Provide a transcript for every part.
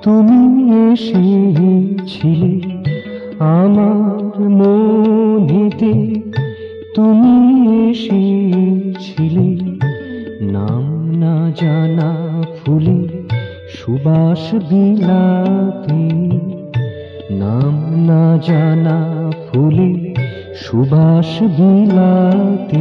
তুমি এসেছিলে আমার মনেতে, তুমি এসেছিলে নাম না জানা ফুলে সুবাস বিলাতে, নাম না জানা ফুলে সুবাস বিলাতে।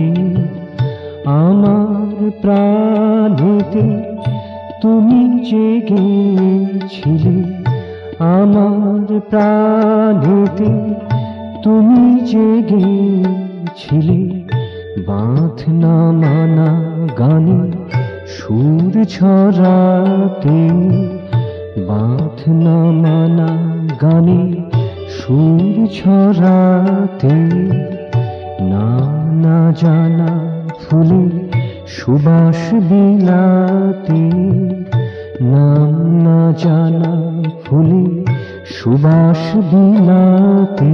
আমার প্রাণেতে তুমি জেগেছিলে, আমার প্রাণেতে তুমি জেগেছিলে বাঁধ না মানা গানে সুর ছড়াতে, বাঁধ না মানা গানে সুর ছড়াতে। নাম না জানা ফুলে সুবাস বিলাতে, নাম না জানা ফুলে সুবাস বিলাতে।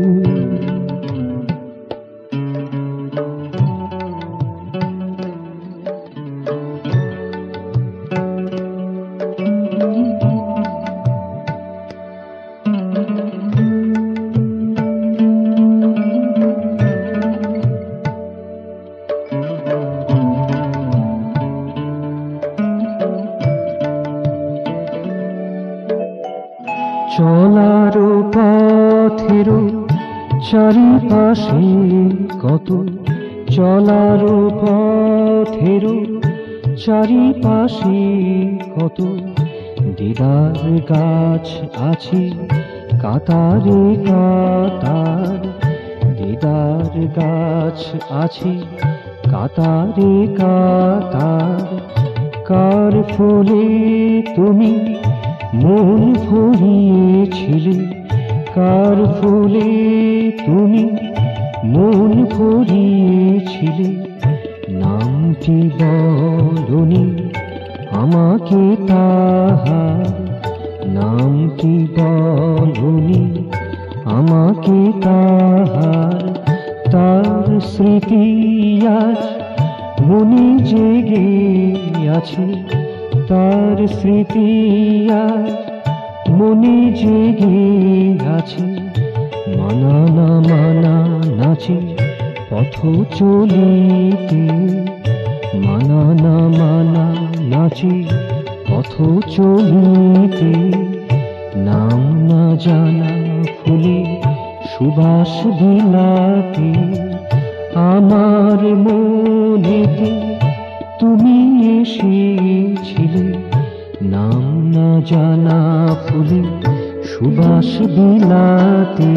চলার পথের চারিপাশে কত, চলার পথের চারিপাশে কত দিদার গাছ আছে কাতারে কাতার, দিদার গাছ আছে কাতারে কাতার। কার ফুলে তুমি মন ভরিয়েছিলে, কার ফুলে তুমি মন ভরিয়েছিলে নামটি বলনি আমাকে তাহার, নামটি বলনি আমাকে তাহার। তার স্মৃতি আজ মনে জেগে আছে, তার স্মৃতি আজ মনে জেগে আছে। মানা না মানা নাচে পথ চলিতে, মানা না মানা নাচে পথ চলিতে। নাম না জানা ফুলে সুবাস বিলাতে, আমার মনেতে তুমি এসেছিলে নাম না জানা ফুলে সুবাস বিলাতে।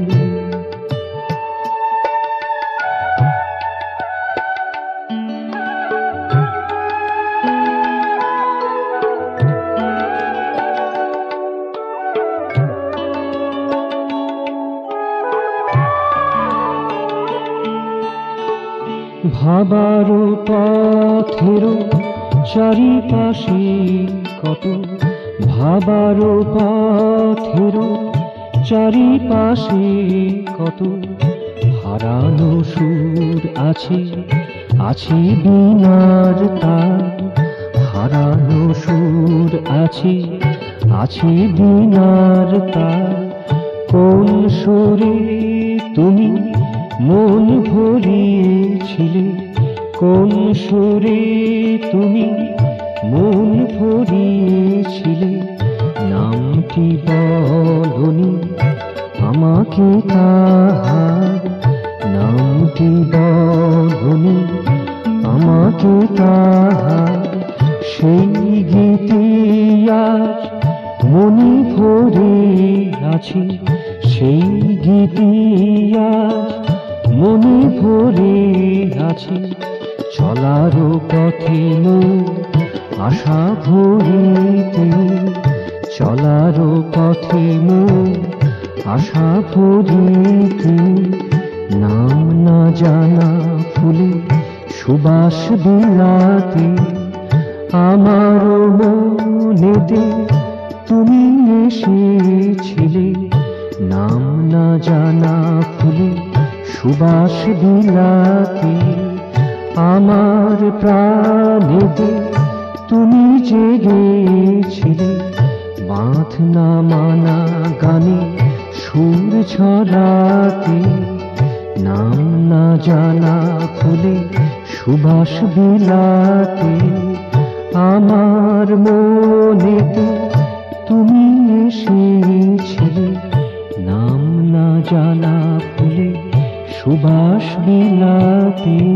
ভাবার পথের চারিপাশে কত, ভাবার পথের চারিপাশে কত হারানো সুর আছে, আছে বীণার তার, হারানো সুর আছে, আছে বীণার তার। কোন সুরে তুমি মন ভরিয়েছিলে, কোন সুরে তুমি মন ভরিয়েছিলে নামটি বলনি আমাকে তাহার, নামটি বলনি আমাকে তাহার। সেই গীতি আজ মনে ভরে আছে, সেই গীতি আজ মনে ভরে আছে। চলার পথে আশা ভরিতে, চলার পথে আশা ভরিতে। নাম না জানা ফুলে সুবাস বিলাতে, আমার মনেতে তুমি এসেছিলে নাম না জানা ফুলে সুবাস বিলাতে। আমার প্রাণেতে তুমি জেগেছিলে বাঁধ বাঁধ না মানা গানে সুর ছড়াতে, নাম না জানা ফুলে সুবাস বিলাতে, আমার মনেতে তুমি এসেছিলে, নাম না জানা ফুলে সুবাস বিলাতে।